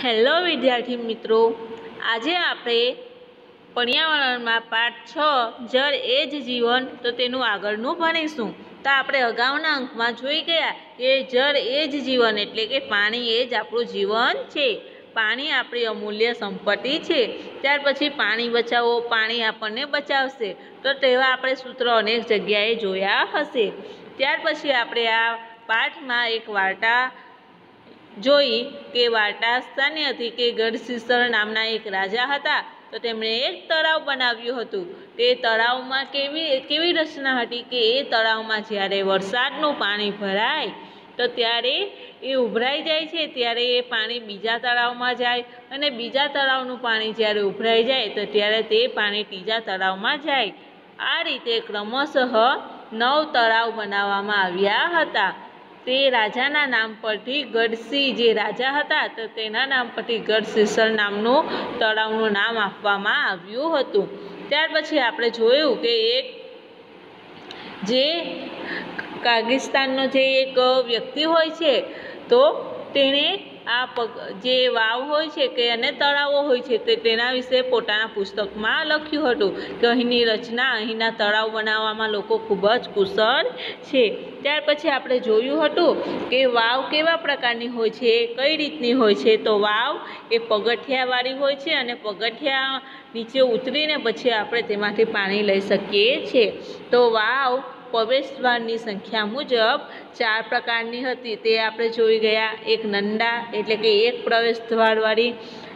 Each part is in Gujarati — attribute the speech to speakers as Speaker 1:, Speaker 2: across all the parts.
Speaker 1: હેલો વિદ્યાર્થી મિત્રો, આજે આપણે પર્યાવરણમાં પાઠ 6 જળ એ જ જીવન તો તેનું આગળનું ભણીશું। તો આપણે અગાઉના અંકમાં જોઈ ગયા કે જળ એ જ જીવન એટલે કે પાણી એ જ આપણું જીવન છે। પાણી આપણી અમૂલ્ય સંપત્તિ છે। ત્યાર પછી પાણી બચાવો, પાણી આપણને બચાવશે, તો તેવા આપણે સૂત્રો અનેક જગ્યાએ જોયા હશે। ત્યાર પછી આપણે આ પાઠમાં એક વાર્તા જોઈ કે વાર્તા શાની હતી કે ગઢશીસર નામના એક રાજા હતા, તો તેમણે એક તળાવ બનાવ્યું હતું। તે તળાવમાં કેવી રચના હતી કે એ તળાવમાં જ્યારે વરસાદનું પાણી ભરાય તો ત્યારે એ ઉભરાઈ જાય છે, ત્યારે એ પાણી બીજા તળાવમાં જાય અને બીજા તળાવનું પાણી જ્યારે ઉભરાઈ જાય તો ત્યારે તે પાણી ત્રીજા તળાવમાં જાય। આ રીતે ક્રમશઃ 9 તળાવ બનાવવામાં આવ્યા હતા। તે રાજાના નામ પરથી ગઢસિંહ જે રાજા હતા તો તેના નામ પરથી ગઢશીસર નામનું તળાવનું નામ આપવામાં આવ્યું હતું। ત્યાર પછી આપણે જોયું કે એક જે કાગિસ્તાનનો જે એક વ્યક્તિ હોય છે તો તેણે આ જે વાવ હોય છે કે અને તળાવો હોય છે તે તેના વિશે પોતાના પુસ્તકમાં લખ્યું હતું કે અહીંની રચના, અહીંના તળાવ બનાવવામાં લોકો ખૂબ જ કુશળ છે। ત્યાર પછી આપણે જોયું હતું કે વાવ કેવા પ્રકારની હોય છે, કઈ રીતની હોય છે, તો વાવ એ પગથિયાવાળી હોય છે અને પગથિયા નીચે ઉતરીને પછી આપણે તેમાંથી પાણી લઈ શકીએ છીએ। તો વાવ પ્રવેશદ્વારની સંખ્યા મુજબ 4 પ્રકારની હતી, તે આપણે જોઈ ગયા। એક નંદા એટલે કે 1 પ્રવેશદ્વારવાળી,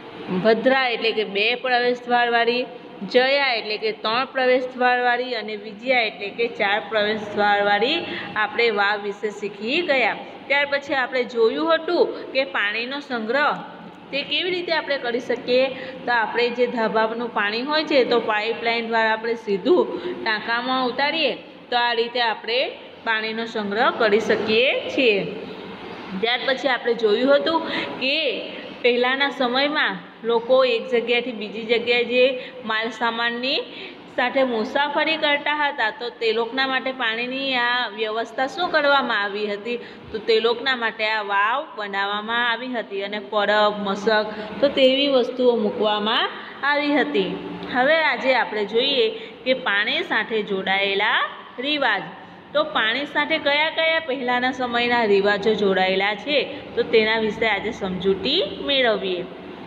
Speaker 1: ભદ્રા એટલે કે 2 પ્રવેશદ્વારવાળી, જયા એટલે કે 3 પ્રવેશદ્વારવાળી અને વિજયા એટલે કે 4 પ્રવેશદ્વારવાળી આપણે વાવ વિશે શીખી ગયા। ત્યાર પછી આપણે જોયું હતું કે પાણીનો સંગ્રહ તે કેવી રીતે આપણે કરી શકીએ, તો આપણે જે ધાબાનું પાણી હોય છે તો પાઇપલાઇન દ્વારા આપણે સીધું ટાંકામાં ઉતારીએ તો આ રીતે આપણે પાણીનો સંગ્રહ કરી શકીએ છીએ। ત્યાર પછી આપણે જોયું હતું કે પહેલાંના સમયમાં લોકો એક જગ્યાએથી બીજી જગ્યાએ જે માલ સામાનની સાથે મુસાફરી કરતા હતા તો તે લોકોના માટે પાણીની આ વ્યવસ્થા શું કરવામાં આવી હતી, તો તે લોકોના માટે આ વાવ બનાવવામાં આવી હતી અને પરબ, મશક તો તેવી વસ્તુઓ મૂકવામાં આવી હતી। હવે આજે આપણે જોઈએ કે પાણી સાથે જોડાયેલા રિવાજ, તો પાણી સાથે કયા કયા પહેલાંના સમયના રિવાજો જોડાયેલા છે તો તેના વિશે આજે સમજૂતી મેળવીએ।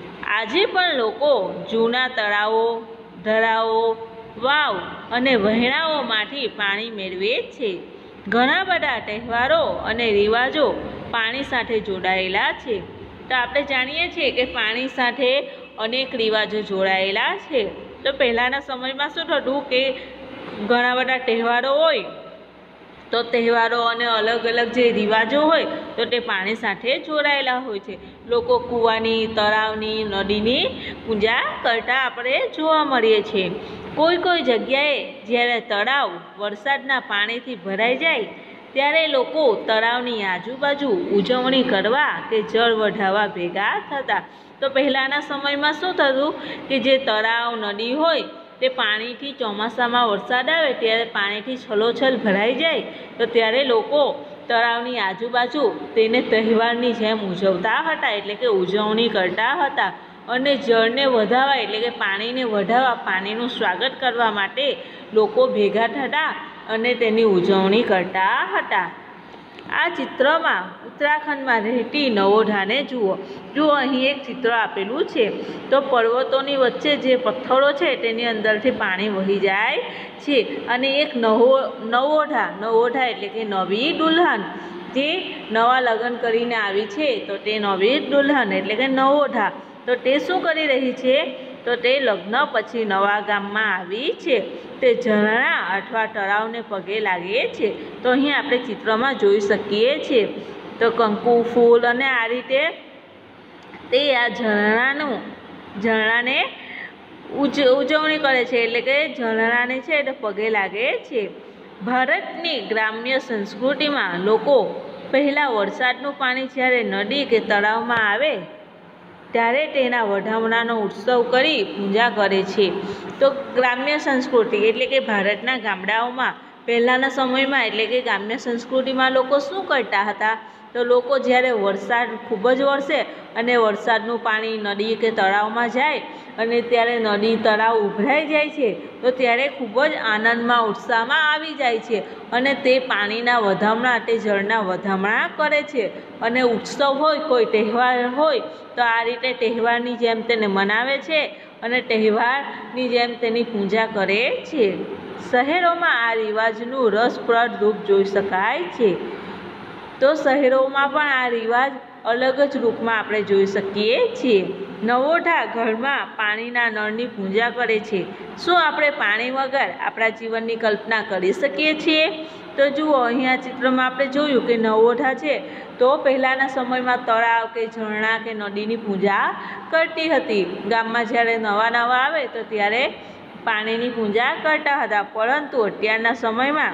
Speaker 1: આજે પણ લોકો જૂના તળાવો, ધરાવો, વાવ અને વહેણાઓમાંથી પાણી મેળવે છે। ઘણા બધા તહેવારો અને રિવાજો પાણી સાથે જોડાયેલા છે। તો આપણે જાણીએ છીએ કે પાણી સાથે અનેક રિવાજો જોડાયેલા છે। તો પહેલાંના સમયમાં શું થતું કે ઘણા બધા તહેવારો હોય તો તહેવારો અને અલગ અલગ જે રિવાજો હોય તો તે પાણી સાથે જોડાયેલા હોય છે। લોકો કૂવાની, તળાવની, નદીની પૂજા કરતા આપણે જોવા મળીએ છીએ। કોઈ જગ્યાએ જ્યારે તળાવ વરસાદના પાણીથી ભરાઈ જાય ત્યારે લોકો તળાવની આજુબાજુ ઉજવણી કરવા કે જળ વઢાવવા ભેગા થતા। તો પહેલાંના સમયમાં શું થતું કે જે તળાવ, નદી હોય તે પાણીથી ચોમાસામાં વરસાદ આવે ત્યારે પાણીથી છલોછલ ભરાઈ જાય તો ત્યારે લોકો તળાવની આજુબાજુ તેને તહેવારની જેમ ઉજવતા હતા, એટલે કે ઉજવણી કરતા હતા અને જળને વધાવવા એટલે કે પાણીને વધાવવા, પાણીનું સ્વાગત કરવા માટે લોકો ભેગા થતા અને તેની ઉજવણી કરતા હતા। આ ચિત્રમાં ઉત્તરાખંડમાં રહેતી નવોઢાને જુઓ અહીં એક ચિત્ર આપેલું છે તો પર્વતોની વચ્ચે જે પથ્થરો છે તેની અંદરથી પાણી વહી જાય છે અને એક નવોઢા એટલે કે નવી દુલ્હન જે નવા લગ્ન કરીને આવી છે તો તે નવી દુલ્હન એટલે કે નવોઢા, તો તે શું કરી રહી છે, તો તે લગ્ન પછી નવા ગામમાં આવી છે, તે ઝરણા અથવા તળાવને પગે લાગે છે। તો અહીં આપણે ચિત્રમાં જોઈ શકીએ છીએ તો કંકુ, ફૂલ અને આ રીતે તે આ ઝરણાને ઉજવણી કરે છે એટલે કે ઝરણાને છે એટલે પગે લાગે છે। ભારતની ગ્રામ્ય સંસ્કૃતિમાં લોકો પહેલાં વરસાદનું પાણી જ્યારે નદી કે તળાવમાં આવે ત્યારે તેના વધામણાનો ઉત્સવ કરી પૂજા કરે છે। તો ગ્રામ્ય સંસ્કૃતિ એટલે કે ભારતના ગામડાઓમાં પહેલાંના સમયમાં એટલે કે ગ્રામ્ય સંસ્કૃતિમાં લોકો શું કરતા હતા, તો લોકો જ્યારે વરસાદ ખૂબ જ વરસે અને વરસાદનું પાણી નદી કે તળાવમાં જાય અને ત્યારે નદી તળાવ ઉભરાઈ જાય છે તો ત્યારે ખૂબ જ આનંદમાં ઉત્સાહમાં આવી જાય છે અને તે પાણીના વધામણા તે જળના વધામણા કરે છે અને ઉત્સવ હોય કોઈ તહેવાર હોય તો આ રીતે તહેવારની જેમ તેને મનાવે છે અને તહેવારની જેમ તેની પૂજા કરે છે. શહેરોમાં આ રિવાજનું રસપ્રદ રૂપ જોઈ શકાય છે. તો શહેરોમાં પણ આ રિવાજ અલગ જ રૂપમાં આપણે જોઈ શકીએ છીએ. નવોઠા ઘરમાં પાણીના નળની પૂજા કરે છે. શું આપણે પાણી વગર આપણા જીવનની કલ્પના કરી શકીએ છીએ? તો જુઓ, અહીંયા ચિત્રમાં આપણે જોયું કે નવોઠા છે તો પહેલાંના સમયમાં તળાવ કે ઝરણા કે નદીની પૂજા કરતી હતી. ગામમાં જ્યારે નવા આવે તો ત્યારે પાણીની પૂજા કરતા હતા, પરંતુ અત્યારના સમયમાં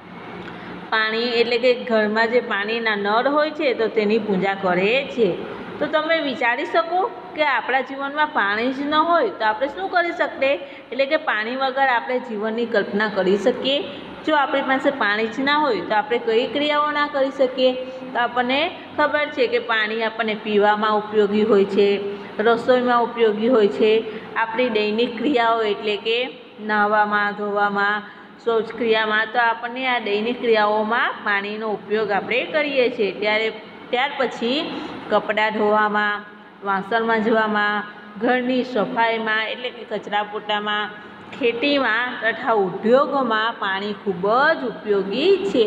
Speaker 1: પાણી એટલે કે ઘરમાં જે પાણીના નળ હોય છે તો તેની પૂજા કરે છે. તો તમે વિચારી શકો કે આપણા જીવનમાં પાણી જ ન હોય તો આપણે શું કરી શકીએ? એટલે કે પાણી વગર આપણે જીવનની કલ્પના કરી શકીએ? જો આપણી પાસે પાણી જ ના હોય તો આપણે કઈ ક્રિયાઓ ના કરી શકીએ? તો આપણને ખબર છે કે પાણી આપણને પીવામાં ઉપયોગી હોય છે, રસોઈમાં ઉપયોગી હોય છે, આપણી દૈનિક ક્રિયાઓ એટલે કે નહાવામાં, ધોવામાં, શૌચક્રિયામાં, તો આપણને આ દૈનિક ક્રિયાઓમાં પાણીનો ઉપયોગ આપણે કરીએ છીએ. ત્યાર પછી કપડાં ધોવામાં, વાસણ માંજવામાં, ઘરની સફાઈમાં એટલે કે કચરા પોતામાં, ખેતીમાં તથા ઉદ્યોગોમાં પાણી ખૂબ જ ઉપયોગી છે.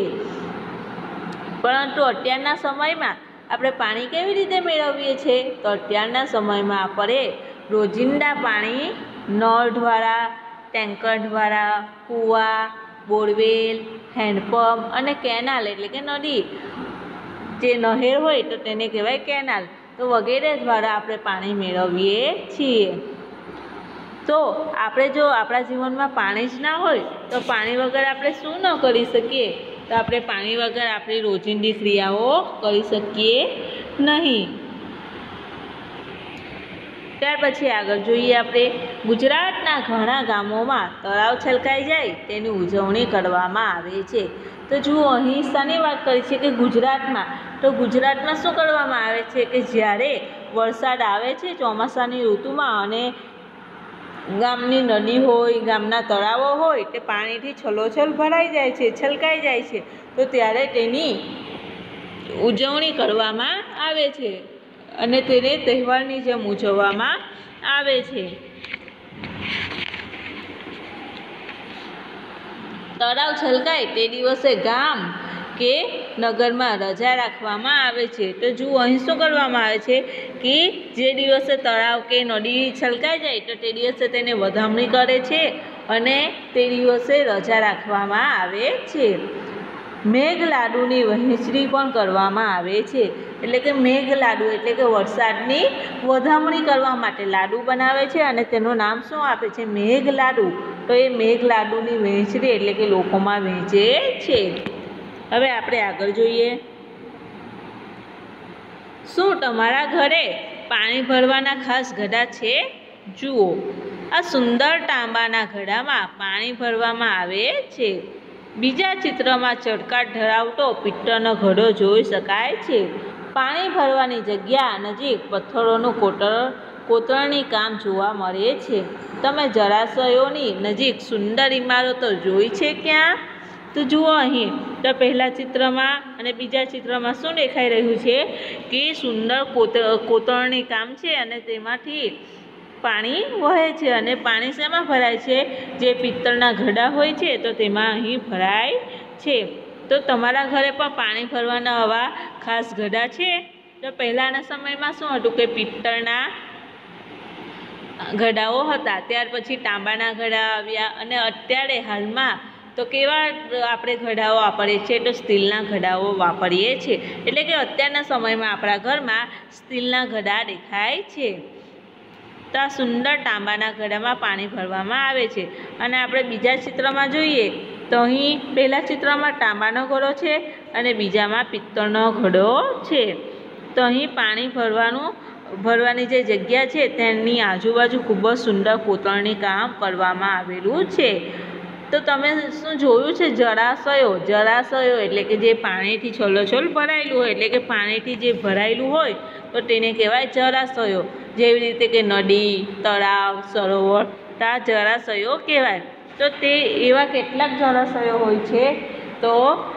Speaker 1: પરંતુ અત્યારના સમયમાં આપણે પાણી કેવી રીતે મેળવીએ છીએ? તો અત્યારના સમયમાં આપણે રોજિંદા પાણી નળ દ્વારા, ટેન્કર દ્વારા, કૂવા, બોરવેલ, હેન્ડપંપ અને કેનાલ એટલે કે નદી, જે નહેર હોય તો તેને કહેવાય કેનાલ, તો વગેરે દ્વારા આપણે પાણી મેળવીએ છીએ. તો આપણે જો આપણા જીવનમાં પાણી જ ના હોય તો પાણી વગર આપણે શું ન કરી શકીએ? તો આપણે પાણી વગર આપણી રોજિંદી ક્રિયાઓ કરી શકીએ નહીં. ત્યાર પછી આગળ જોઈએ આપણે, ગુજરાતના ઘણા ગામોમાં તળાવ છલકાઈ જાય તેની ઉજવણી કરવામાં આવે છે. તો જુઓ, અહીં શાની વાત કરી છે કે ગુજરાતમાં, તો ગુજરાતમાં શું કરવામાં આવે છે કે જ્યારે વરસાદ આવે છે ચોમાસાની ઋતુમાં અને ગામની નદી હોય, ગામના તળાવો હોય તે પાણીથી છલોછલ ભરાઈ જાય છે, છલકાઈ જાય છે, તો ત્યારે તેની ઉજવણી કરવામાં આવે છે અને તેને તહેવારની જેમ ઉજવવામાં આવે છે. તળાવ છલકાય તે દિવસે ગામ કે નગરમાં રજા રાખવામાં આવે છે. તો જુઓ, અહીં શું કરવામાં આવે છે કે જે દિવસે તળાવ કે નદી છલકાઈ જાય તો તે દિવસે તેને વધામણી કરે છે અને તે દિવસે રજા રાખવામાં આવે છે. મેઘ લાડુની વહેંચણી પણ કરવામાં આવે છે. એટલે કે મેઘ લાડુ એટલે કે વરસાદની વધામણી કરવા માટે લાડુ બનાવે છે અને તેનું નામ શું આપે છે? મેઘ લાડુ. તો એ મેઘ લાડુની વહેંચણી એટલે કે લોકોમાં વહેંચે છે. હવે આપણે આગળ જોઈએ, શું તમારા ઘરે પાણી ભરવાના ખાસ ઘડા છે? જુઓ, આ સુંદર તાંબાના ઘડામાં પાણી ભરવામાં આવે છે. બીજા ચિત્રમાં ચળકાટ ધરાવતો પિત્તળનો ઘડો જોઈ શકાય છે. પાણી ભરવાની જગ્યા નજીક પથ્થરોનું કોતરણી કામ જોવા મળે છે. તમે જળાશયોની નજીક સુંદર ઇમારતો જોઈ છે ક્યાં? તો જુઓ, અહીં તો પહેલા ચિત્રમાં અને બીજા ચિત્રમાં શું દેખાઈ રહ્યું છે કે સુંદર કોતરણી કામ છે અને તેમાંથી પાણી વહે છે અને પાણી શેમાં ભરાય છે? જે પિત્તળના ઘડા હોય છે તો તેમાં અહીં ભરાય છે. તો તમારા ઘરે પણ પાણી ભરવાના આવા ખાસ ઘડા છે? તો પહેલાંના સમયમાં શું હતું કે પિત્તળના ઘડાઓ હતા, ત્યાર પછી તાંબાના ઘડા આવ્યા અને અત્યારે હાલમાં તો કેવા આપણે ઘડાઓ વાપરીએ છીએ? તો સ્ટીલના ઘડાઓ વાપરીએ છીએ. એટલે કે અત્યારના સમયમાં આપણા ઘરમાં સ્ટીલના ઘડા દેખાય છે. તો આ સુંદર તાંબાના ઘડામાં પાણી ભરવામાં આવે છે. અને આપણે બીજા ચિત્રમાં જોઈએ તો અહીં પહેલા ચિત્રમાં તાંબાનો ઘડો છે અને બીજામાં પિત્તળનો ઘડો છે. તો અહીં પાણી ભરવાની જે જગ્યા છે તેની આજુબાજુ ખૂબ જ સુંદર કોતરણી કામ કરવામાં આવેલું છે. તો તો તમે શું જોયું છે? જળાશયો એટલે કે જે પાણીથી છલોછલ ભરાયેલું હોય, એટલે કે પાણીથી જે ભરાયેલું હોય તો તેને કહેવાય જળાશયો. જેવી રીતે કે નદી, તળાવ, સરોવર, તો આ જળાશયો કહેવાય. તો તે એવા કેટલાક જળાશયો હોય છે. તો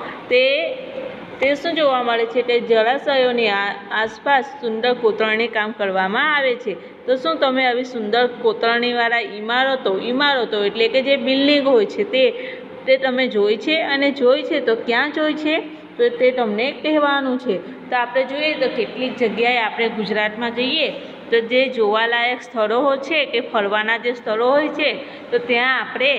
Speaker 1: તે શું જોવા મળે છે? તે જળાશયોની આસપાસ સુંદર કોતરણી કામ કરવામાં આવે છે. તો શું તમે આવી સુંદર કોતરણીવાળા ઇમારતો એટલે કે જે બિલ્ડિંગ હોય છે તે તમે જોઈ છે? અને જોઈ છે તો ક્યાં જોઈ છે? તો તે તમને કહેવાનું છે. તો આપણે જોઈએ તો કેટલીક જગ્યાએ આપણે ગુજરાતમાં જઈએ તો જે જોવાલાયક સ્થળો હોય છે કે ફરવાના જે સ્થળો હોય છે તો ત્યાં આપણે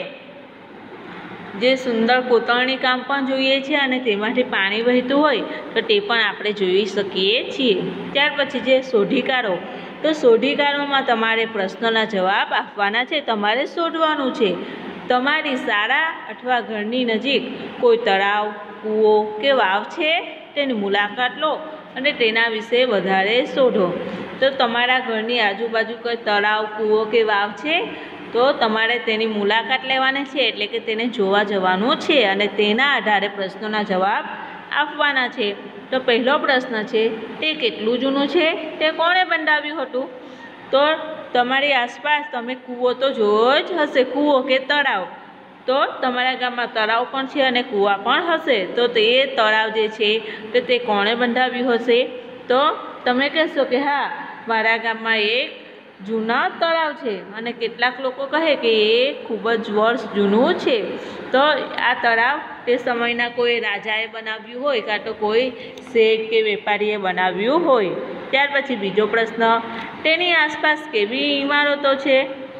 Speaker 1: જે સુંદર કોતરણી કામ પણ જોઈએ છીએ અને તેમાંથી પાણી વહેતું હોય તો તે પણ આપણે જોઈ શકીએ છીએ. ત્યાર પછી જે શોધિકારો, તો શોધિકારોમાં તમારે પ્રશ્નના જવાબ આપવાના છે, તમારે શોધવાનું છે. તમારી શાળા અથવા ઘરની નજીક કોઈ તળાવ, કૂવો કે વાવ છે? તેની મુલાકાત લો અને તેના વિશે વધારે શોધો. તો તમારા ઘરની આજુબાજુ કોઈ તળાવ, કૂવો કે વાવ છે તો તમારે તેની મુલાકાત લેવાની છે, એટલે કે તેને જોવા જવાનું છે અને તેના આધારે પ્રશ્નોના જવાબ આપવાના છે. તો પહેલો પ્રશ્ન છે, તે કેટલું જૂનું છે? તે કોણે બંધાવ્યું હતું? તો તમારી આસપાસ તમે કૂવો તો જોયો જ હશે, કૂવો કે તળાવ. તો તમારા ગામમાં તળાવ પણ છે અને કૂવા પણ હશે. તો તે તળાવ જે છે તો તે કોણે બંધાવ્યું હશે? તો તમે કહેશો કે હા, મારા ગામમાં એક જૂના તળાવ છે અને કેટલાક લોકો કહે કે એ ખૂબ જ વર્ષ જૂનું છે. તો આ તળાવ તે સમયના કોઈ રાજાએ બનાવ્યું હોય કાં તો કોઈ શેઠ કે વેપારીએ બનાવ્યું હોય. ત્યાર પછી બીજો પ્રશ્ન, તેની આસપાસ કેવી ઇમારતો છે?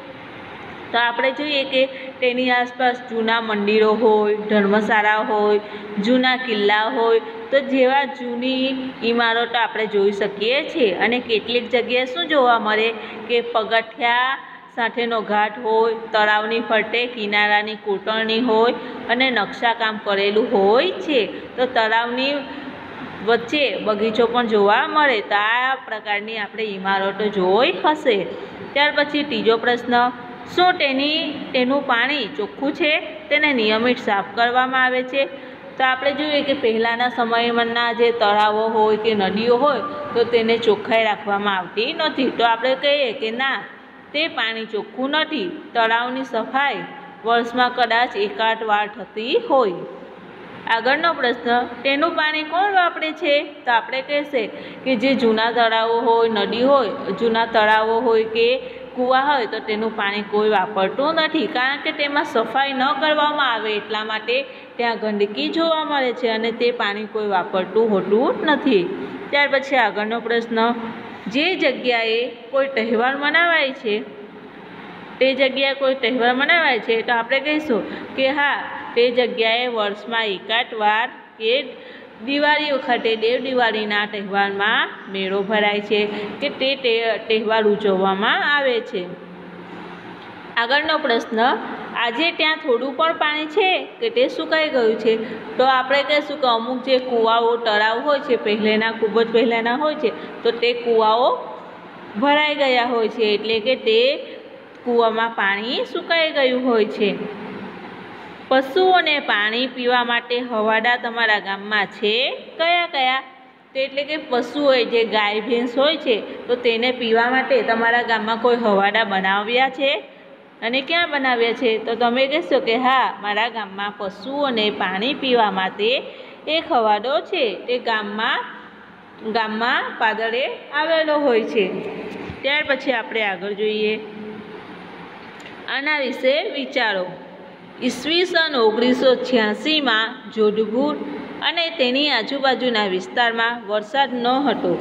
Speaker 1: તો આપણે જોઈએ કે તેની આસપાસ જૂના મંદિરો હોય, ધર્મશાળા હોય, જૂના કિલ્લા હોય, તો જેવા જૂની ઇમારતો આપણે જોઈ શકીએ છીએ. અને કેટલીક જગ્યાએ શું જોવા મળે કે પગથિયા સાથેનો ઘાટ હોય, તળાવની ફરતે કિનારાની કોતરણી હોય અને નકશાકામ કરેલું હોય છે. તો તળાવની વચ્ચે બગીચો પણ જોવા મળે. તો આ પ્રકારની આપણે ઇમારતો જોઈ હશે. ત્યાર પછી ત્રીજો પ્રશ્ન, શું તેનું પાણી ચોખ્ખું છે? તેને નિયમિત સાફ કરવામાં આવે છે? તો આપણે જોઈએ કે પહેલાંના સમયના જે તળાવો હોય કે નદીઓ હોય તો તેને ચોખ્ખાઈ રાખવામાં આવતી નથી. તો આપણે કહીએ કે ના, તે પાણી ચોખ્ખું નથી. તળાવની સફાઈ વર્ષમાં કદાચ એકાદ વાર થતી હોય. આગળનો પ્રશ્ન, તેનું પાણી કોણ વાપરે છે? તો આપણે કહેશે કે જે જૂના તળાવો હોય, નદી હોય, જૂના તળાવો હોય કે કૂવા હોય તો તેનું પાણી કોઈ વાપરતું નથી, કારણ કે તેમાં સફાઈ ન કરવામાં આવે એટલા માટે ત્યાં ગંદકી જોવા મળે છે અને તે પાણી કોઈ વાપરતું હોતું નથી. ત્યાર પછી આગળનો પ્રશ્ન, જે જગ્યાએ કોઈ તહેવાર મનાવાય છે તો આપણે કહીશું કે હા, તે જગ્યાએ વર્ષમાં એકાદ વાર કે દિવાળી વખતે દેવ દિવાળીના તહેવારમાં મેળો ભરાય છે કે તે તહેવાર ઉજવવામાં આવે છે. આગળનો પ્રશ્ન, આજે ત્યાં થોડું પણ પાણી છે કે તે સુકાઈ ગયું છે? તો આપણે કહીશું કે અમુક જે કૂવાઓ, તળાવ હોય છે ખૂબ જ પહેલાંના હોય છે તો તે કૂવાઓ ભરાઈ ગયા હોય છે, એટલે કે તે કૂવામાં પાણી સુકાઈ ગયું હોય છે. પશુઓને પાણી પીવા માટે હવાડા તમારા ગામમાં છે? કયા? તો એટલે કે પશુઓ જે ગાય ભેંસ હોય છે તો તેને પીવા માટે તમારા ગામમાં કોઈ હવાડા બનાવ્યા છે? અને ક્યાં બનાવ્યા છે? તો તમે કહેશો કે હા, મારા ગામમાં પશુઓને પાણી પીવા માટે એક હવાડો છે. તે ગામમાં પાદરે આવેલો હોય છે. ત્યાર પછી આપણે આગળ જોઈએ, આના વિશે વિચારો. ઈસવીસન 1986માં જોધપુર અને તેની આજુબાજુના વિસ્તારમાં વરસાદ ન હતો.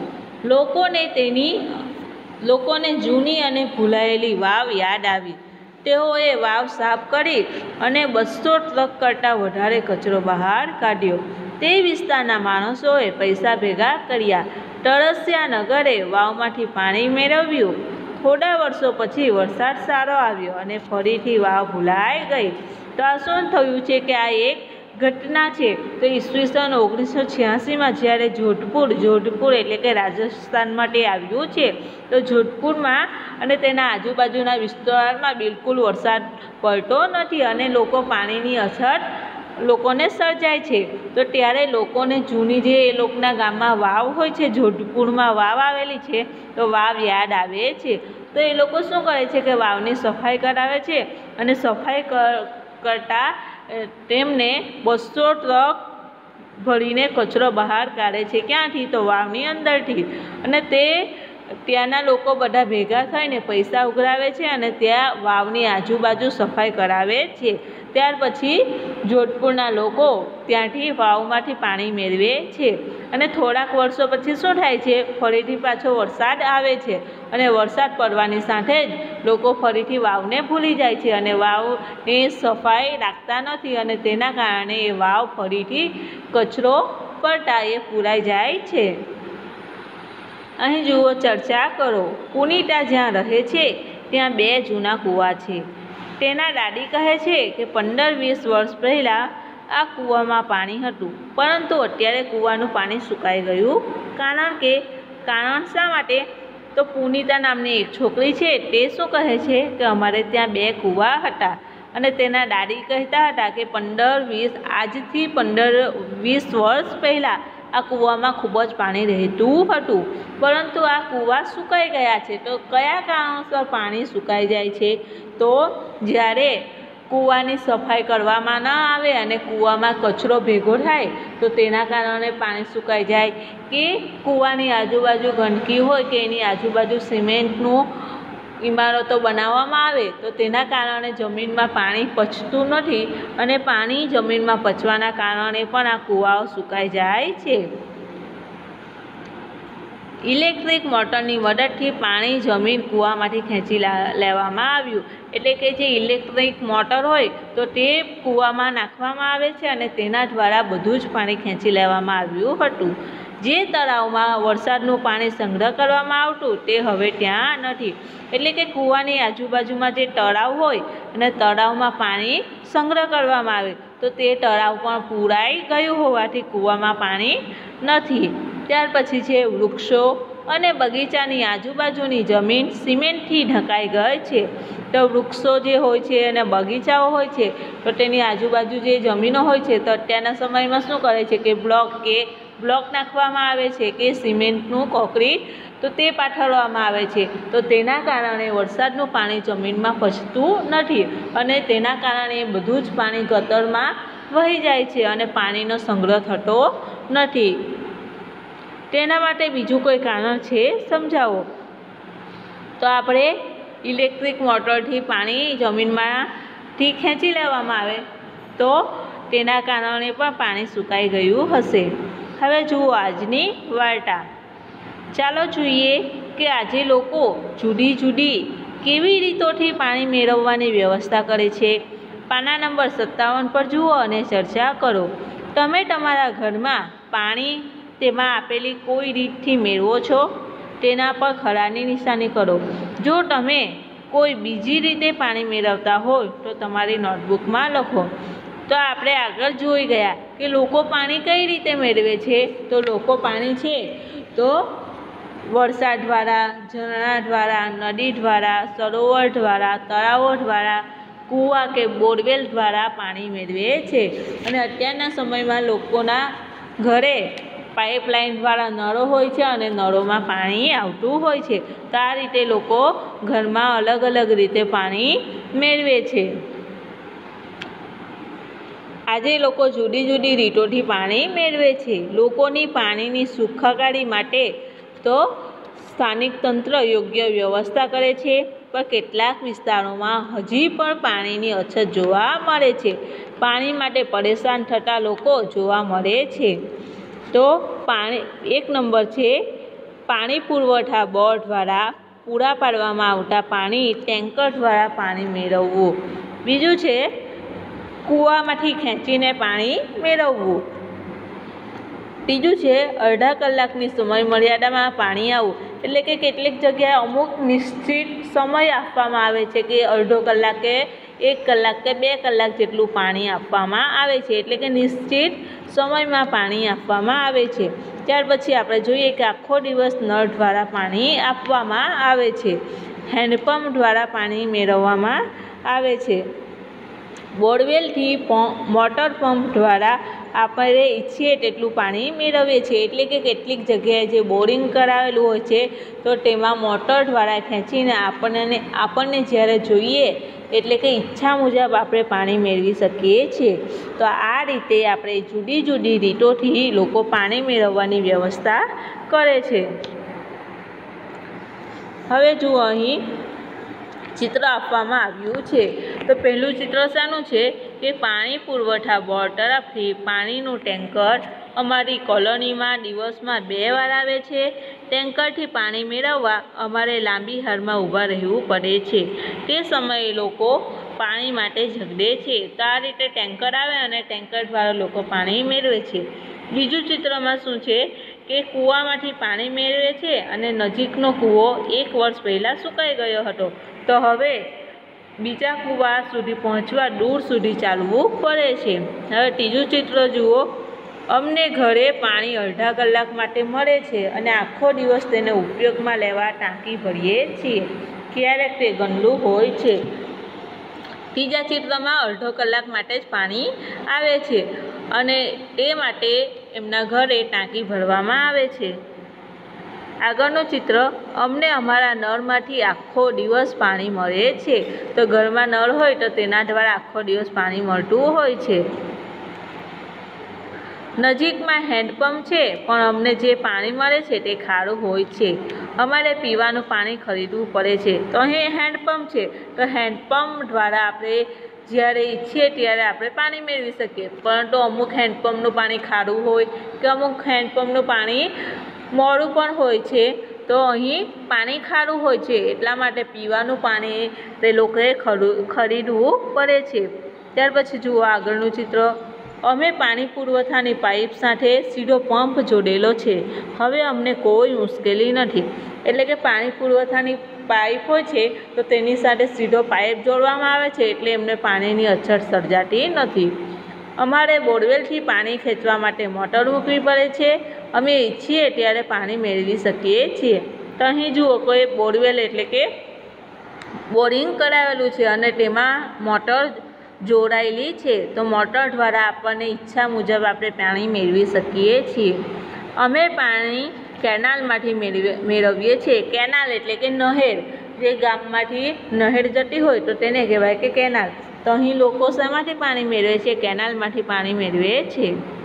Speaker 1: લોકોને જૂની અને ભૂલાયેલી વાવ યાદ આવી. તેઓએ વાવ સાફ કરી અને 200 ટ્રક કરતાં વધારે કચરો બહાર કાઢ્યો. તે વિસ્તારના માણસોએ પૈસા ભેગા કર્યા. તરસ્યા નગરે વાવમાંથી પાણી મેળવ્યું. થોડા વર્ષો પછી વરસાદ સારો આવ્યો અને ફરીથી વાવ ભૂલાઈ ગઈ. તો આ શું થયું છે કે આ એક ઘટના છે તો ઈસવીસન 1986માં જ્યારે જોધપુર એટલે કે રાજસ્થાન માટે આવ્યું છે તો જોધપુરમાં અને તેના આજુબાજુના વિસ્તારમાં બિલકુલ વરસાદ પડતો નથી અને લોકો પાણીની અછત લોકોને સર્જાય છે તો ત્યારે લોકોને જૂની જે એ લોકોના ગામમાં વાવ હોય છે, જોધપુરમાં વાવ આવેલી છે તો વાવ યાદ આવે છે. તો એ લોકો શું કરે છે કે વાવની સફાઈ કરાવે છે અને સફાઈ કરતા તેમને 200 ટ્રક ભરીને કચરો બહાર કાઢે છે. ક્યાંથી? તો વાવની અંદરથી. અને તે ત્યાંના લોકો બધા ભેગા થઈને પૈસા ઉઘરાવે છે અને ત્યાં વાવની આજુબાજુ સફાઈ કરાવે છે. ત્યાર પછી જોધપુરના લોકો ત્યાંથી વાવમાંથી પાણી મેળવે છે અને થોડાક વર્ષો પછી શું થાય છે, ફરીથી પાછો વરસાદ આવે છે અને વરસાદ પડવાની સાથે જ લોકો ફરીથી વાવને ભૂલી જાય છે અને વાવની સફાઈ રાખતા નથી અને તેના કારણે એ વાવ ફરીથી કચરો પડતા એ પૂરાઈ જાય છે. અહીં જુઓ, ચર્ચા કરો. પુનિતા જ્યાં રહે છે ત્યાં 2 જૂના કૂવા છે. તેના દાદી કહે છે કે 15-20 વર્ષ પહેલાં આ કૂવામાં પાણી હતું, પરંતુ અત્યારે કૂવાનું પાણી સુકાઈ ગયું. કારણ શા માટે? તો પુનિતા નામની એક છોકરી છે તે શું કહે છે કે અમારે ત્યાં 2 કૂવા હતા અને તેના દાદી કહેતા હતા કે 15-20 વર્ષ પહેલાં આ કૂવામાં ખૂબ જ પાણી રહેતું હતું, પરંતુ આ કૂવા સુકાઈ ગયા છે. તો કયા કારણોસર પાણી સુકાઈ જાય છે? તો જ્યારે કૂવાની સફાઈ કરવામાં ન આવે અને કૂવામાં કચરો ભેગો થાય તો તેના કારણે પાણી સુકાઈ જાય, કે કૂવાની આજુબાજુ ગંદકી હોય કે એની આજુબાજુ સિમેન્ટનું ઇમારતો બનાવવામાં આવે તો તેના કારણે જમીનમાં પાણી પચતું નથી અને પાણી જમીનમાં પચવાના કારણે પણ આ કૂવાઓ સુકાઈ જાય છે. ઇલેક્ટ્રિક મોટરની મદદથી પાણી જમીન કૂવામાંથી ખેંચી લેવામાં આવ્યું. એટલે કે જે ઇલેક્ટ્રિક મોટર હોય તો તે કૂવામાં નાખવામાં આવે છે અને તેના દ્વારા બધું જ પાણી ખેંચી લેવામાં આવ્યું હતું. જે તળાવમાં વરસાદનું પાણી સંગ્રહ કરવામાં આવતું તે હવે ત્યાં નથી. એટલે કે કૂવાની આજુબાજુમાં જે તળાવ હોય અને તળાવમાં પાણી સંગ્રહ કરવામાં આવે તો તે તળાવ પણ પૂરાઈ ગયું હોવાથી કૂવામાં પાણી નથી. ત્યાર પછી છે વૃક્ષો અને બગીચાની આજુબાજુની જમીન સિમેન્ટથી ઢંકાઈ ગઈ છે. તો વૃક્ષો જે હોય છે અને બગીચાઓ હોય છે તો તેની આજુબાજુ જે જમીનો હોય છે તો અત્યારના સમયમાં શું કરે છે કે બ્લોક નાખવામાં આવે છે કે સિમેન્ટનું કોન્ક્રીટ તો તે પાથરવામાં આવે છે. તો તેના કારણે વરસાદનું પાણી જમીનમાં પચતું નથી અને તેના કારણે બધું જ પાણી ગટરમાં વહી જાય છે અને પાણીનો સંગ્રહ થતો નથી. તેના માટે બીજું કોઈ કારણ છે? સમજાવો. તો આપણે ઇલેક્ટ્રિક મોટરથી પાણી જમીનમાંથી ખેંચી લેવામાં આવે તો તેના કારણે પણ પાણી સુકાઈ ગયું હશે. હવે જુઓ આજની વાર્તા. ચાલો જોઈએ કે આજે લોકો જુદી જુદી કેવી રીતોથી પાણી મેળવવાની વ્યવસ્થા કરે છે. પાના નંબર 57 પર જુઓ અને ચર્ચા કરો. તમે તમારા ઘરમાં પાણી તેમાં આપેલી કોઈ રીતથી મેળવો છો? તેના પર ખરાની નિશાની કરો. જો તમે કોઈ બીજી રીતે પાણી મેળવતા હોય તો તમારી નોટબુકમાં લખો. તો આપણે આગળ જોઈ ગયા કે લોકો પાણી કઈ રીતે મેળવે છે. તો લોકો પાણી છે તો વરસાદ દ્વારા, ઝરણા દ્વારા, નદી દ્વારા, સરોવર દ્વારા, તળાવો દ્વારા, કૂવા કે બોરવેલ દ્વારા પાણી મેળવે છે. અને અત્યારના સમયમાં લોકોના ઘરે પાઇપલાઇન દ્વારા નળો હોય છે અને નળોમાં પાણી આવતું હોય છે. તો આ રીતે લોકો ઘરમાં અલગ અલગ રીતે પાણી મેળવે છે. આજે લોકો જુદી જુદી રીતોથી પાણી મેળવે છે. લોકોની પાણીની સુખાકારી માટે તો સ્થાનિક તંત્ર યોગ્ય વ્યવસ્થા કરે છે, પણ કેટલાક વિસ્તારોમાં હજી પણ પાણીની અછત જોવા મળે છે. પાણી માટે પરેશાન થતા લોકો જોવા મળે છે. તો 1 નંબર છે પાણી પુરવઠા બોર્ડ દ્વારા પૂરા પાડવામાં આવતા પાણી ટેન્કર દ્વારા પાણી મેળવવું. બીજું છે કૂવામાંથી ખેંચીને પાણી મેળવવું. ત્રીજું છે અડધા કલાકની સમય મર્યાદામાં પાણી આવવું. એટલે કે કેટલીક જગ્યાએ અમુક નિશ્ચિત સમય આપવામાં આવે છે કે અડધો કલાકે 1 કલાક કે 2 કલાક જેટલું પાણી આપવામાં આવે છે, એટલે કે નિશ્ચિત સમયમાં પાણી આપવામાં આવે છે। ત્યાર પછી આપણે જોઈએ કે આખો દિવસ નળ દ્વારા પાણી આપવામાં આવે છે। હેન્ડપંપ દ્વારા પાણી મેળવવામાં આવે છે। બોરવેલથી મોટર પંપ દ્વારા આપણે ઈચ્છીએ તેટલું પાણી મેળવીએ છીએ, એટલે કે કેટલીક જગ્યાએ જે બોરિંગ કરાવેલું હોય છે તો તેમાં મોટર દ્વારા ખેંચીને આપણને જ્યારે જોઈએ એટલે કે ઈચ્છા મુજબ આપણે પાણી મેળવી શકીએ છીએ। તો આ રીતે આપણે જુદી જુદી રીતોથી લોકો પાણી મેળવવાની વ્યવસ્થા કરે છે। હવે જુઓ અહીં ચિત્ર આપવામાં આવ્યું છે। તો પહેલું ચિત્ર શાનું છે કે પાણી પુરવઠા બોર્ડ તરફથી પાણીનું ટેન્કર અમારી કોલોનીમાં દિવસમાં 2 વાર આવે છે। ટેન્કરથી પાણી મેળવવા અમારે લાંબી હારમાં ઊભા રહેવું પડે છે। તે સમયે લોકો પાણી માટે ઝઘડે છે। તો આ રીતે ટેન્કર આવે અને ટેન્કર દ્વારા લોકો પાણી મેળવે છે। બીજું ચિત્રમાં શું છે કે કૂવામાંથી પાણી મેળવે છે અને નજીકનો કૂવો 1 વર્ષ પહેલાં સુકાઈ ગયો હતો, તો હવે બીજા કૂવા સુધી પહોંચવા દૂર સુધી ચાલવું પડે છે। હવે ત્રીજું ચિત્ર જુઓ, અમને ઘરે પાણી અડધા કલાક માટે મળે છે અને આખો દિવસ તેને ઉપયોગમાં લેવા ટાંકી ભરીએ છીએ, ક્યારેક તે ગંદુ હોય છે। ત્રીજા ચિત્રમાં અડધો કલાક માટે જ પાણી આવે છે અને તે માટે એમના ઘરે ટાંકી ભરવામાં આવે છે। આગળનું ચિત્ર, અમને અમારા નળમાંથી આખો દિવસ પાણી મળે છે। તો ઘરમાં નળ હોય તો તેના દ્વારા આખો દિવસ પાણી મળતું હોય છે। નજીકમાં હેન્ડપંપ છે પણ અમને જે પાણી મળે છે તે ખારું હોય છે। અમારે પીવાનું પાણી ખરીદવું પડે છે। તો અહીં હેન્ડપંપ છે, તો હેન્ડપંપ દ્વારા આપણે જ્યારે ઈચ્છીએ ત્યારે આપણે પાણી મેળવી શકીએ, પરંતુ અમુક હેન્ડપંપનું પાણી ખારું હોય કે અમુક હેન્ડપંપનું પાણી મોરું પણ હોય છે। તો અહીં પાણી ખારું હોય છે, એટલા માટે પીવાનું પાણી તે લોકોએ ખરીદવું પડે છે। ત્યાર પછી જુઓ આગળનું ચિત્ર, અમે પાણી પુરવઠાની પાઇપ સાથે સીધો પંપ જોડેલો છે। હવે અમને કોઈ મુશ્કેલી નથી, એટલે કે પાણી પુરવઠાની પાઇપ હોય છે તો તેની સાથે સીધો પાઇપ જોડવામાં આવે છે, એટલે એમને પાણીની અછત સર્જાતી નથી। અમારે બોરવેલથી પાણી ખેંચવા માટે મોટર મૂકવી પડે છે। અમે ઈચ્છીએ ત્યારે પાણી મેળવી શકીએ છીએ। તો અહીં જુઓ કોઈ બોરવેલ એટલે કે બોરિંગ કરાવેલું છે અને તેમાં મોટર જોડાયેલી છે, તો મોટર દ્વારા આપણને ઈચ્છા મુજબ આપણે પાણી મેળવી શકીએ છીએ। અમે પાણી કેનાલમાંથી મેળવીએ છીએ। કેનાલ એટલે કે નહેર, જે ગામમાંથી નહેર જતી હોય તો તેને કહેવાય કે કેનાલ। તો અહીં લોકો શેમાંથી પાણી મેળવે છે? કેનાલમાંથી પાણી મેળવે છે।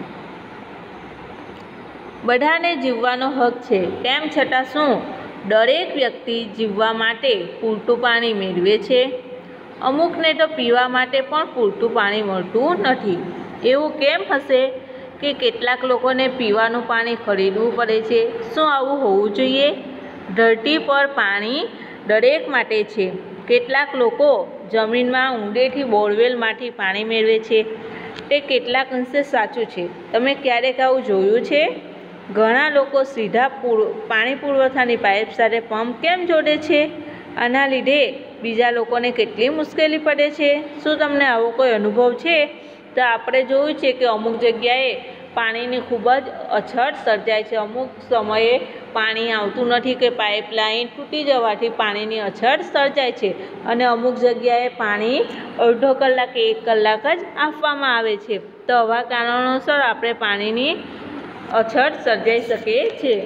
Speaker 1: બધાને જીવવાનો હક છે, તેમ છતાં શું દરેક વ્યક્તિ જીવવા માટે પૂરતું પાણી મેળવે છે? અમુકને તો પીવા માટે પણ પૂરતું પાણી મળતું નથી। એવું કેમ હશે કે કેટલાક લોકોને પીવાનું પાણી ખરીદવું પડે છે? શું આવું હોવું જોઈએ? ધરતી પર પાણી દરેક માટે છે। કેટલાક લોકો જમીનમાં ઊંડેથી બોરવેલમાંથી પાણી મેળવે છે, તે કેટલાક અંશે સાચું છે। તમે ક્યારેક આવું જોયું છે? ઘણા લોકો સીધા પાણી પુરવઠાની પાઇપ સાથે પંપ કેમ જોડે છે? આના લીધે બીજા લોકોને કેટલી મુશ્કેલી પડે છે। શું તમને આવો કોઈ અનુભવ છે? તો આપણે જોયું છે કે અમુક જગ્યાએ પાણીની ખૂબ જ અછત સર્જાય છે। અમુક સમયે પાણી આવતું નથી કે પાઇપલાઇન તૂટી જવાથી પાણીની અછત સર્જાય છે અને અમુક જગ્યાએ પાણી અડધો કલાક કે 1 કલાક જ આપવામાં આવે છે। તો આવા કારણોસર આપણે પાણીની અછત સર્જાઈ શકે છે।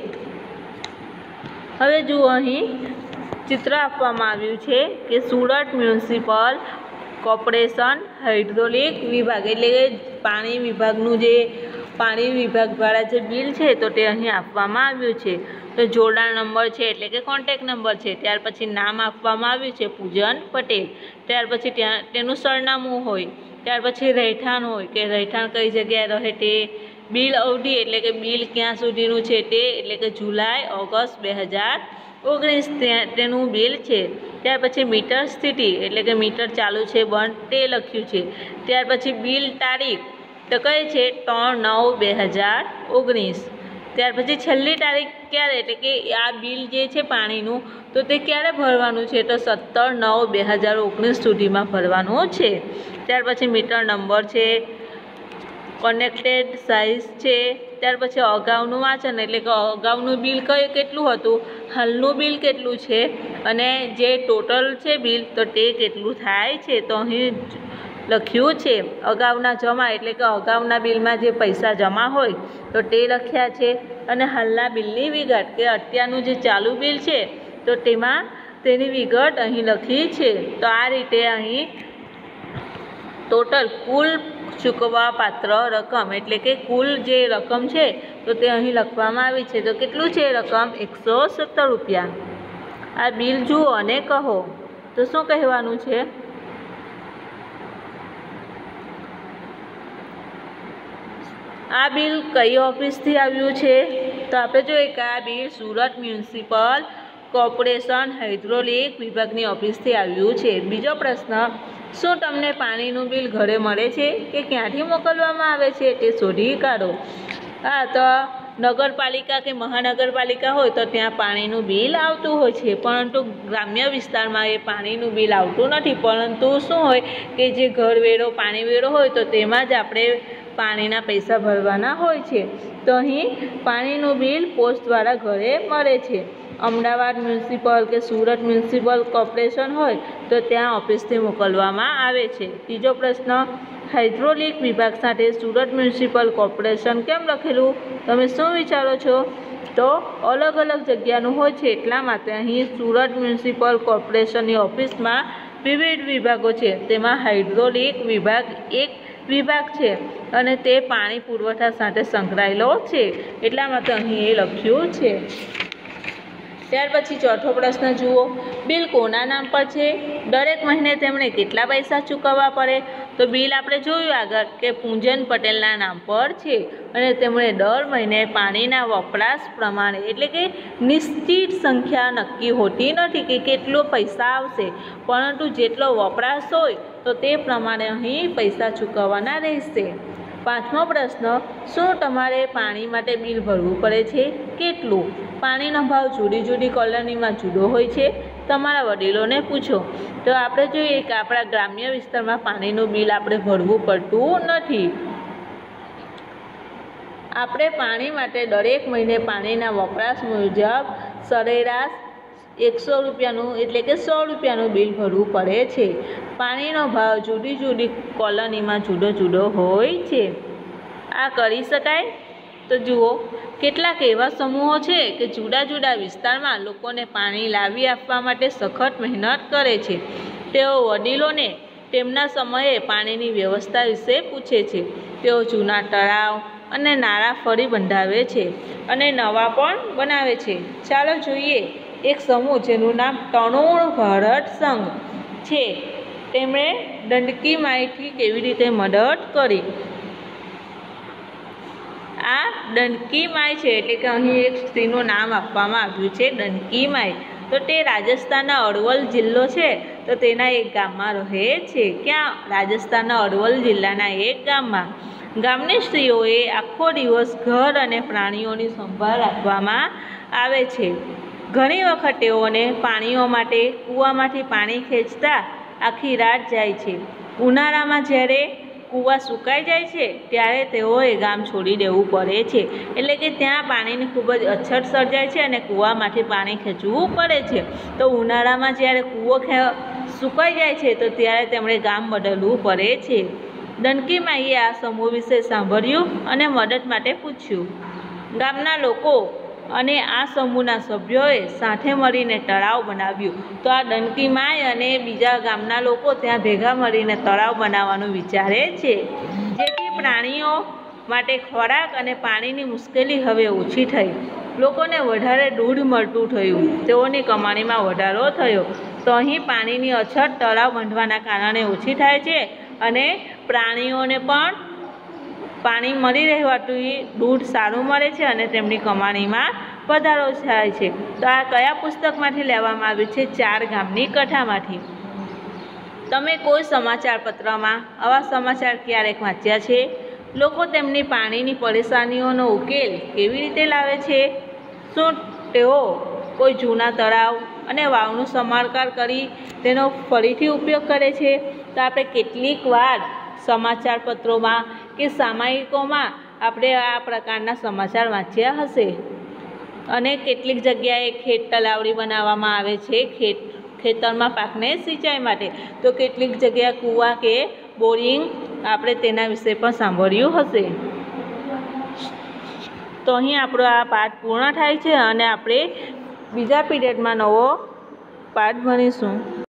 Speaker 1: હવે જુઓ અહીં ચિત્ર આપવામાં આવ્યું છે કે સુરત મ્યુનિસિપલ કોર્પોરેશન હાઇડ્રોલિક વિભાગ એટલે કે પાણી વિભાગનું જે પાણી વિભાગ દ્વારા જે બિલ છે તો તે અહીં આપવામાં આવ્યું છે। તો જોડાણ નંબર છે એટલે કે કોન્ટેક્ટ નંબર છે, ત્યાર પછી નામ આપવામાં આવ્યું છે પૂજન પટેલ, ત્યાર પછી તેનું સરનામું હોય, ત્યાર પછી રહેઠાણ હોય કે રહેઠાણ કઈ જગ્યાએ રહે તે, બિલ અવધિ એટલે કે બિલ ક્યાં સુધીનું છે તે, એટલે કે જુલાઈ ઓગસ્ટ 2019 તેનું બિલ છે। ત્યાર પછી મીટર સ્થિતિ એટલે કે મીટર ચાલુ છે બંધ તે લખ્યું છે। ત્યાર પછી બિલ તારીખ તો કઈ છે 3/9/2019। ત્યાર પછી છેલ્લી તારીખ ક્યારે, એટલે કે આ બિલ જે છે પાણીનું તો તે ક્યારે ભરવાનું છે, તો 17/9/2019 સુધીમાં ભરવાનું છે. ત્યાર પછી મીટર નંબર છે, કનેક્ટેડ સાઇઝ છે, ત્યાર પછી અગાઉનું વાંચન એટલે કે અગાઉનું બિલ કેટલું હતું, હાલનું બિલ કેટલું છે, અને જે ટોટલ છે બિલ તો તે કેટલું થાય છે. તો અહીં લખ્યું છે અગાઉના જમા એટલે કે અગાઉના બિલમાં જે પૈસા જમા હોય તો તે લખ્યા છે, અને હાલના બિલની વિગત કે અત્યારનું જે ચાલુ બિલ છે તો તેમાં તેની વિગત અહીં લખી છે. તો આ રીતે અહીં ટોટલ કુલ ચૂકવવા પાત્ર રકમ એટલે કે કુલ જે રકમ છે તો તે અહીં લખવામાં આવી છે. તો કેટલું છે રકમ, 117 રૂપિયા. આ બિલ જુઓ અને કહો. તો શું કહેવાનું છે, આ બિલ કઈ ઓફિસથી આવ્યું છે, તો આપણે જોઈએ કે આ bill Surat municipal corporation hydraulic વિભાગની ઓફિસથી આવ્યું છે. બીજો પ્રશ્ન, શું તમને પાણીનું બિલ ઘરે મળે છે કે ક્યાંથી મોકલવામાં આવે છે તે શોધી કાઢો. હા, તો નગરપાલિકા કે મહાનગરપાલિકા હોય તો ત્યાં પાણીનું બિલ આવતું હોય છે, પરંતુ ગ્રામ્ય વિસ્તારમાં એ પાણીનું બિલ આવતું નથી. પરંતુ શું હોય કે જે ઘરવેરો પાણી વેરો હોય તો તેમાં જ આપણે પાણીના પૈસા ભરવાના હોય છે. તો અહીં પાણીનું બિલ પોસ્ટ દ્વારા ઘરે મળે છે. અમદાવાદ મ્યુનિસિપલ કે સુરત મ્યુનિસિપલ કોર્પોરેશન હોય તો ત્યાં ઓફિસથી મોકલવામાં આવે છે. ત્રીજો પ્રશ્ન, હાઇડ્રોલિક વિભાગ સાથે સુરત મ્યુનિસિપલ કોર્પોરેશન કેમ લખેલું, તમે શું વિચારો છો, તો અલગ અલગ જગ્યાનું હોય છે એટલા માટે અહીં સુરત મ્યુનિસિપલ કોર્પોરેશનની ઓફિસમાં વિવિધ વિભાગો છે, તેમાં હાઇડ્રોલિક વિભાગ એક વિભાગ છે અને તે પાણી પુરવઠા સાથે સંકળાયેલો છે એટલા માટે અહીં એ લખ્યું છે. ત્યાર પછી ચોથો પ્રશ્ન જુઓ, બિલ કોના નામ પર છે, દરેક મહિને તેમણે કેટલા પૈસા ચૂકવવા પડે. તો બિલ આપણે જોયું આગળ કે પૂંજન પટેલના નામ પર છે અને તેમણે દર મહિને પાણીના વપરાશ પ્રમાણે એટલે કે નિશ્ચિત સંખ્યા નક્કી હોતી નથી કે કેટલો પૈસા આવશે, પરંતુ જેટલો વપરાશ હોય તો તે પ્રમાણે અહીં પૈસા ચૂકવવાના રહેશે. પાંચમો પ્રશ્ન, શું તમારે પાણી માટે બિલ ભરવું પડે છે, કેટલું. પાણીનો ભાવ જુદી જુદી કોલોનીમાં જુદો હોય છે, તમારા વડીલોને પૂછો. તો આપણે જોઈએ કે આપણા ગ્રામ્ય વિસ્તારમાં પાણીનું બિલ આપણે ભરવું પડતું નથી. આપણે પાણી માટે દરેક મહિને પાણીના વપરાશ મુજબ સરેરાશ 100 રૂપિયાનું એટલે કે 100 રૂપિયાનું બિલ ભરવું પડે છે. પાણીનો ભાવ જુદી જુદી કોલોનીમાં જુદો જુદો હોય છે. આ કરી શકાય. તો જુઓ, કેટલાક એવા સમૂહો છે કે જુદા જુદા વિસ્તારમાં લોકોને પાણી લાવી આપવા માટે સખત મહેનત કરે છે. તેઓ વડીલોને તેમના સમયે પાણીની વ્યવસ્થા વિશે પૂછે છે. તેઓ જૂના તળાવ અને નાળા ફરી બંધાવે છે અને નવા પણ બનાવે છે. ચાલો જોઈએ એક સમૂહ જેનું નામ તરુણ ભારત સંઘ છે, તેમણે દંડકી માઈથી કેવી રીતે મદદ કરી. આ દંડકી માઈ છે એટલે કે અહીં એક સ્ત્રીનું નામ આપવામાં આવ્યું છે દંડકી માઈ. તો તે રાજસ્થાનના અરવલ જિલ્લો છે તો તેના એક ગામમાં રહે છે. ક્યાં, રાજસ્થાનના અરવલ જિલ્લાના એક ગામમાં. ગામની સ્ત્રીઓએ આખો દિવસ ઘર અને પ્રાણીઓની સંભાળ રાખવામાં આવે છે. ઘણી વખત તેઓને પાણીઓ માટે કૂવામાંથી પાણી ખેંચતા આખી રાત જાય છે. ઉનાળામાં જ્યારે કૂવા સુકાઈ જાય છે ત્યારે તેઓએ ગામ છોડી દેવું પડે છે, એટલે કે ત્યાં પાણીની ખૂબ જ અછત સર્જાય છે અને કૂવામાંથી પાણી ખેંચવું પડે છે. તો ઉનાળામાં જ્યારે કૂવો સુકાઈ જાય છે તો ત્યારે તેમણે ગામ બદલવું પડે છે. દંડકી માઈએ આ સમૂહ વિશે સાંભળ્યું અને મદદ માટે પૂછ્યું. ગામના લોકો અને આ સમૂહના સભ્યોએ સાથે મળીને તળાવ બનાવ્યું. તો આ દંડકી માઈ અને બીજા ગામના લોકો ત્યાં ભેગા મળીને તળાવ બનાવવાનું વિચારે છે, જેથી પ્રાણીઓ માટે ખોરાક અને પાણીની મુશ્કેલી હવે ઓછી થઈ. લોકોને વધારે દૂધ મળતું થયું, તેઓની કમાણીમાં વધારો થયો. તો અહીં પાણીની અછત તળાવ બાંધવાના કારણે ઓછી થાય છે અને પ્રાણીઓને પણ પાણી મળી રહેવાથી દૂધ સારું મળે છે અને તેમની કમાણીમાં વધારો થાય છે. તો આ કયા પુસ્તકમાંથી લેવામાં આવ્યું છે, 4 ગામની કથામાંથી. તમે કોઈ સમાચાર પત્રમાં આવા સમાચાર ક્યારેક વાંચ્યા છે? લોકો તેમની પાણીની પરેશાનીઓનો ઉકેલ કેવી રીતે લાવે છે? શું તેઓ કોઈ જૂના તળાવ અને વાવનું સમારકામ કરી તેનો ફરીથી ઉપયોગ કરે છે? તો આપણે કેટલીક વાર સમાચાર પત્રોમાં કે સામાયિકોમાં આપણે આ પ્રકારના સમાચાર વાંચ્યા હશે. અને કેટલીક જગ્યાએ ખેત તલાવડી બનાવવામાં આવે છે ખેતરમાં પાકને સિંચાઈ માટે. તો કેટલીક જગ્યાએ કૂવા કે બોરિંગ આપણે તેના વિશે પણ સાંભળ્યું હશે. તો અહીં આપણો આ પાઠ પૂર્ણ થાય છે અને આપણે બીજા પીરિયડમાં નવો પાઠ ભણીશું.